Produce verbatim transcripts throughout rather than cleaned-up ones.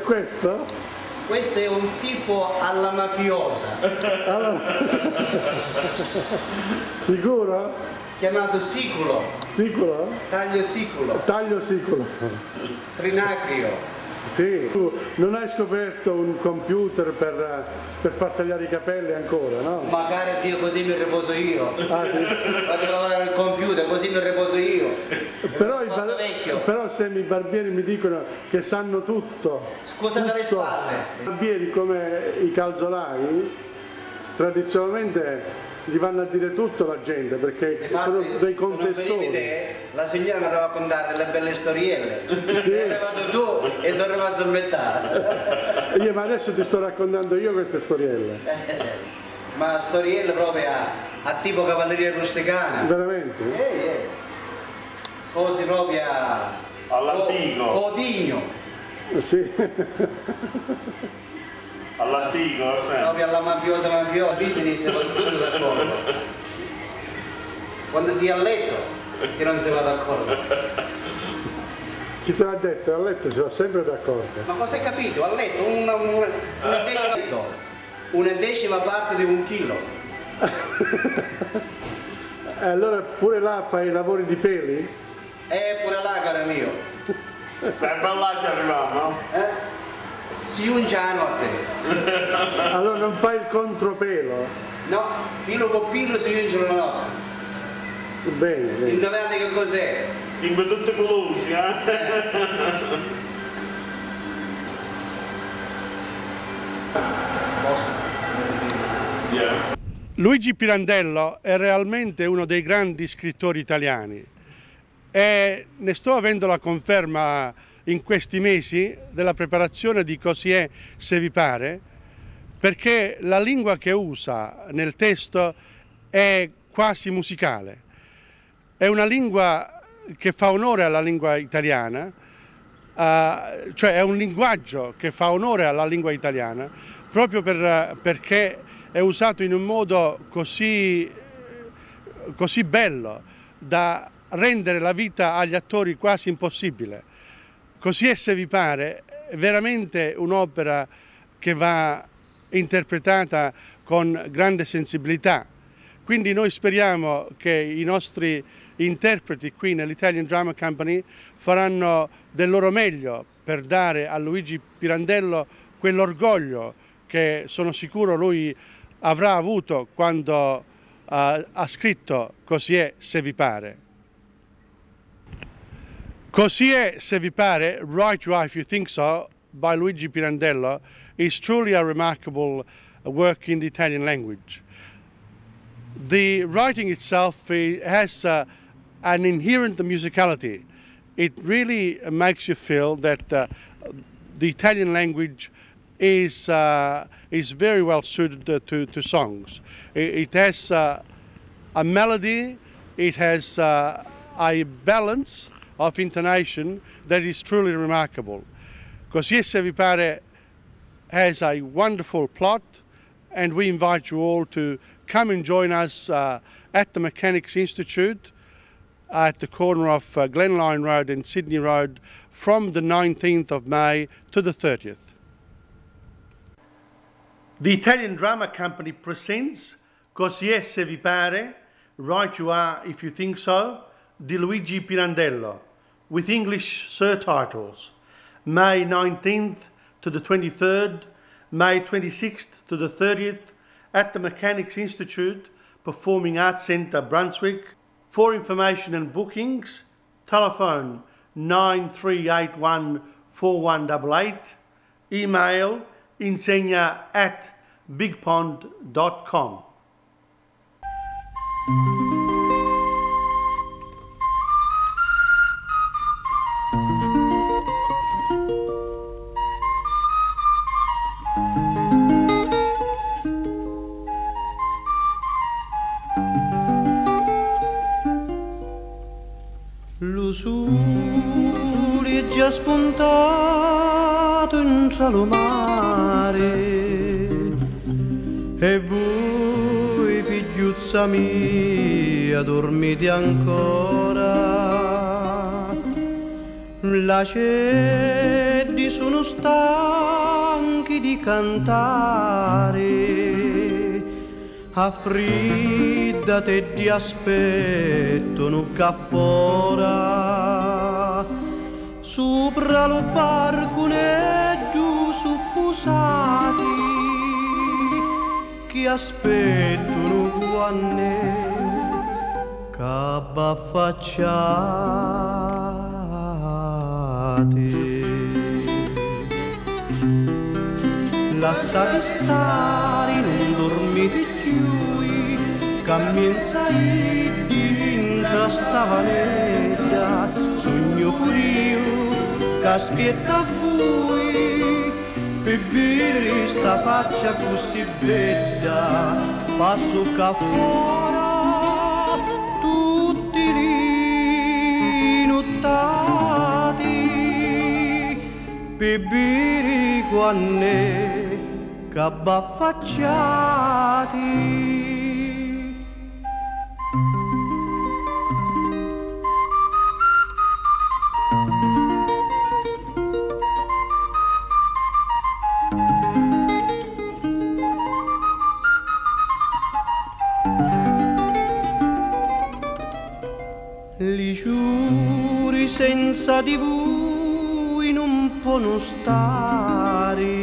questo? Questo è un tipo alla mafiosa. Allora... Sicuro? Chiamato siculo. Siculo? Taglio siculo. Taglio siculo. Trinacrio. Sì, tu non hai scoperto un computer per, per far tagliare i capelli ancora, no? Magari Dio, così mi riposo io. Ah, sì. Faccio lavorare il computer, così mi riposo io. Però, i bar... Però se i barbieri mi dicono che sanno tutto. Scusate le spalle. I barbieri come i calzolai, tradizionalmente gli vanno a dire tutto la gente, perché infatti, sono dei confessori. Te, la signora mi aveva raccontato delle belle storielle. Sì. Sei arrivato tu e sono rimasto a metà. Io, ma adesso ti sto raccontando io queste storielle. Ma storielle proprio a, a tipo cavalleria rusticana. Veramente? Eh, eh. Cose proprio all'antico. Codigno. Sì. All'antico, sempre. Proprio alla mafiosa mafiosa, business va tutto d'accordo. Quando si è a letto, che non si va d'accordo. Chi te l'ha detto? A letto si va sempre d'accordo. Ma cosa hai capito? A letto una, una, una, decima, una decima parte di un chilo. Allora pure là fai i lavori di peli? Eh, pure là, caro mio. Sempre là ci arriviamo, no? Eh? Si unge la notte. Allora non fai il contropelo? No, pilo con pilo si unge la notte. Bene, bene. Indovinate che cos'è? Sempre tutte pelosi, eh? Yeah. Luigi Pirandello è realmente uno dei grandi scrittori italiani e ne sto avendo la conferma in questi mesi della preparazione di Così è se vi pare, perché la lingua che usa nel testo è quasi musicale. È una lingua che fa onore alla lingua italiana, uh, cioè è un linguaggio che fa onore alla lingua italiana, proprio per, perché è usato in un modo così, così bello da rendere la vita agli attori quasi impossibile. Così è se vi pare, è veramente un'opera che va interpretata con grande sensibilità. Quindi noi speriamo che i nostri interpreti qui nell'Italian Drama Company faranno del loro meglio per dare a Luigi Pirandello quell'orgoglio che sono sicuro lui avrà avuto quando uh, ha scritto Così è se vi pare. Così è se vi pare, Right You Are If You Think So, by Luigi Pirandello, is truly a remarkable work in the Italian language. The writing itself has uh, an inherent musicality. It really makes you feel that uh, the Italian language is, uh, is very well suited uh, to, to songs. It, it has uh, a melody, it has uh, a balance of intonation that is truly remarkable. Così è se vi pare has a wonderful plot, and we invite you all to come and join us uh, at the Mechanics Institute at the corner of uh, Glenlyon Road and Sydney Road from the nineteenth of May to the thirtieth. The Italian Drama Company presents Così è se vi pare, Right You Are If You Think So, di Luigi Pirandello, with English surtitles, May nineteenth to the twenty-third, May twenty-sixth to the thirtieth, at the Mechanics Institute, Performing Arts Centre, Brunswick. For information and bookings, telephone nine three eight one four one eight eight, email insegna at bigpond dot com. Lo sole è già spuntato in cielo mare e voi figliuzza mia dormite ancora, la c'è verdi sono stanchi di cantare, affriddate e ti aspettano qua fora, sopra lo barconetto suppusati, che aspettano quando c'abbafacciate. Lasciate stare, non dormite più, camminza dintra sta vanetta, sogno primo che aspetta voi, per vedere sta faccia così bella, passo qua fuori tutti li nottati, per vedere quando c'abbafacciati. Li giuri senza di voi non possono stare,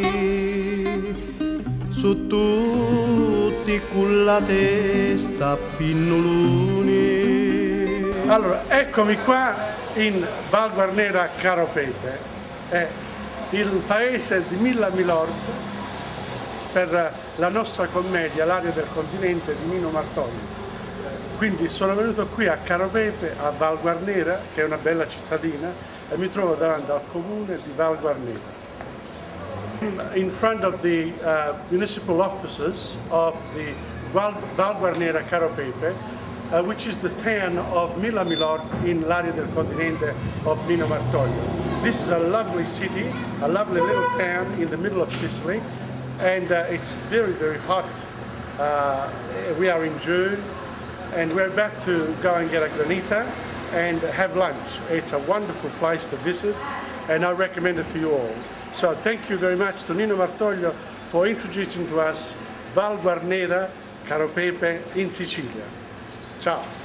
su tutti con la testa pinnoloni. Allora, eccomi qua in Val Guarnera Caropepe, è il paese di Milla Milord per la nostra commedia L'aria del continente di Nino Martoni. Quindi sono venuto qui a Caropepe, a Val Guarnera, che è una bella cittadina, e mi trovo davanti al comune di Val Guarnera. In front of the uh, municipal offices of the Val, Val Guarnera Caropepe, uh, which is the town of Milla Milord in L'Aria del Continente of Nino Martoni. This is a lovely city, a lovely little town in the middle of Sicily, and uh, it's very, very hot. Uh, we are in June, and we're about to go and get a granita and have lunch. It's a wonderful place to visit, and I recommend it to you all. So thank you very much to Nino Martoglio for introducing to us Val Guarnera Caropepe in Sicilia. Ciao!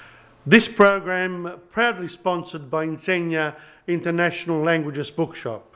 This program proudly sponsored by Insegna International Languages Bookshop.